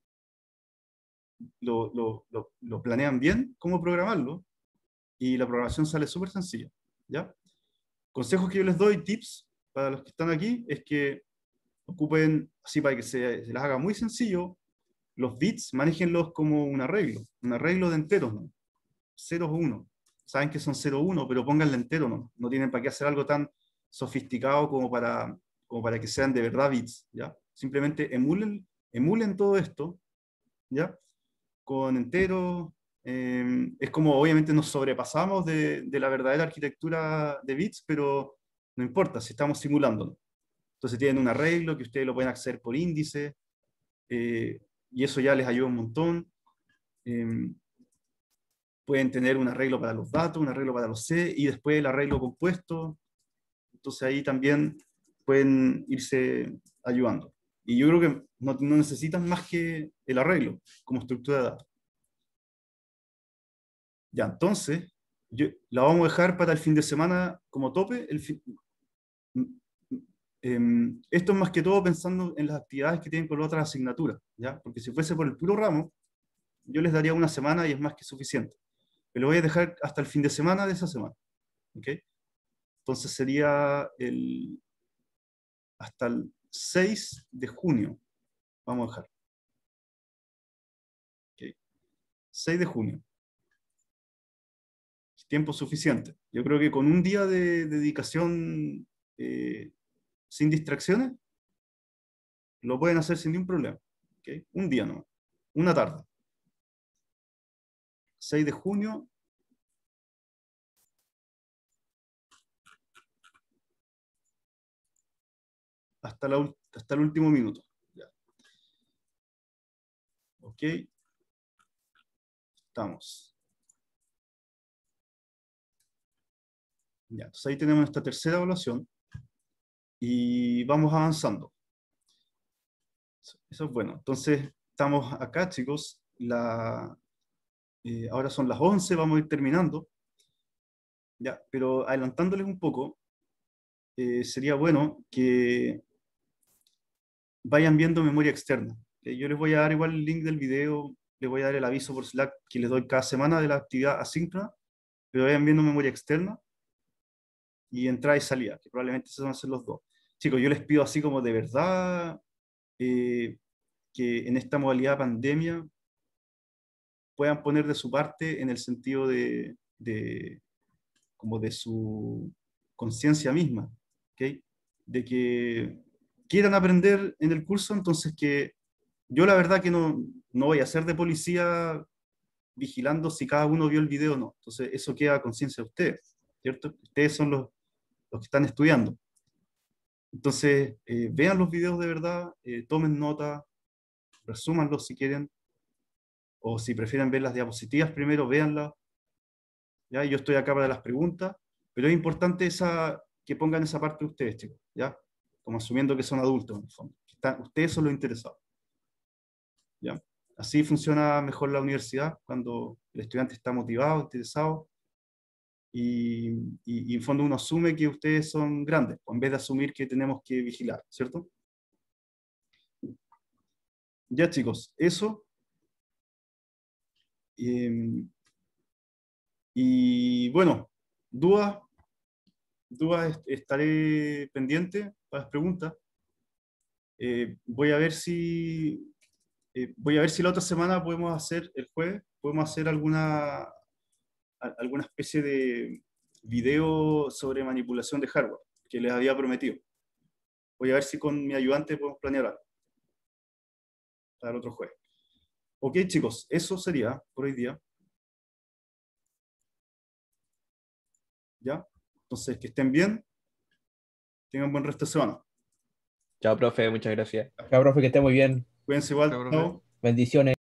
Speaker 1: lo planean bien cómo programarlo y la programación sale súper sencilla. ¿Ya? Consejos que yo les doy, tips para los que están aquí, es que ocupen, así para que se les haga muy sencillo, los bits, manéjenlos como un arreglo de enteros, ¿no? Ceros o uno. Saben que son 0 o 1, pero pónganle entero, ¿no? No tienen para qué hacer algo tan sofisticado como para que sean de verdad bits, ¿ya? Simplemente emulen todo esto, ¿ya? Con enteros. Es como, obviamente, nos sobrepasamos de la verdadera arquitectura de bits, pero no importa si estamos simulándolo. Entonces tienen un arreglo que ustedes lo pueden hacer por índice, eh, y eso ya les ayuda un montón. Eh, Pueden tener un arreglo para los datos, un arreglo para los C y después el arreglo compuesto. Entonces ahí también pueden irse ayudando. Y yo creo que no necesitan más que el arreglo como estructura de datos. Ya, entonces, la vamos a dejar para el fin de semana como tope. Esto es más que todo pensando en las actividades que tienen con las otras asignaturas, ¿ya? Porque si fuese por el puro ramo, yo les daría una semana y es más que suficiente. Pero lo voy a dejar hasta el fin de semana de esa semana. ¿Ok? Entonces sería hasta el 6 de junio. Vamos a dejar. ¿Ok? 6 de junio. Tiempo suficiente. Yo creo que con un día de dedicación sin distracciones, lo pueden hacer sin ningún problema. ¿Ok? Un día no. Una tarde. 6 de junio. Hasta el último minuto. Ya. ¿Ok? Estamos. Ya. Entonces ahí tenemos esta tercera evaluación y vamos avanzando. Eso es bueno. Entonces, estamos acá, chicos. Ahora son las 11, vamos a ir terminando. Ya, pero adelantándoles un poco, sería bueno que vayan viendo memoria externa. Yo les voy a dar igual el link del video, les voy a dar el aviso por Slack que les doy cada semana de la actividad asíncrona, pero vayan viendo memoria externa y entrada y salida, que probablemente se van a hacer los dos. Chicos, yo les pido así como de verdad eh, que en esta modalidad pandemia puedan poner de su parte en el sentido como de su conciencia misma, ¿ok? De que quieran aprender en el curso, entonces que yo la verdad que no voy a ser de policía vigilando si cada uno vio el video o no. Entonces eso queda a conciencia de ustedes, ¿cierto? Ustedes son los que están estudiando. Entonces, vean los videos de verdad, tomen nota, resúmanlos si quieren, o si prefieren ver las diapositivas primero, véanlas. ¿Ya? Yo estoy acá para las preguntas, pero es importante que pongan esa parte ustedes, chicos, ¿ya? Como asumiendo que son adultos, en el fondo. Ustedes son los interesados. ¿ya? Así funciona mejor la universidad, cuando el estudiante está motivado, interesado, y en fondo uno asume que ustedes son grandes, en vez de asumir que tenemos que vigilar, ¿cierto? Ya chicos, eso. Y bueno, dudas, estaré pendiente para las preguntas. Voy a ver si la otra semana podemos hacer, el jueves, podemos hacer alguna especie de video sobre manipulación de hardware que les había prometido. Voy a ver si con mi ayudante podemos planear algo para el otro jueves. Ok, chicos, eso sería por hoy día. ¿Ya? Entonces, que estén bien, tengan buen resto de semana.
Speaker 3: Chao, profe, muchas gracias.
Speaker 4: Chao, profe, que esté muy bien.
Speaker 1: Cuídense igual.
Speaker 5: Chao, profe.
Speaker 1: Chao.
Speaker 4: Bendiciones.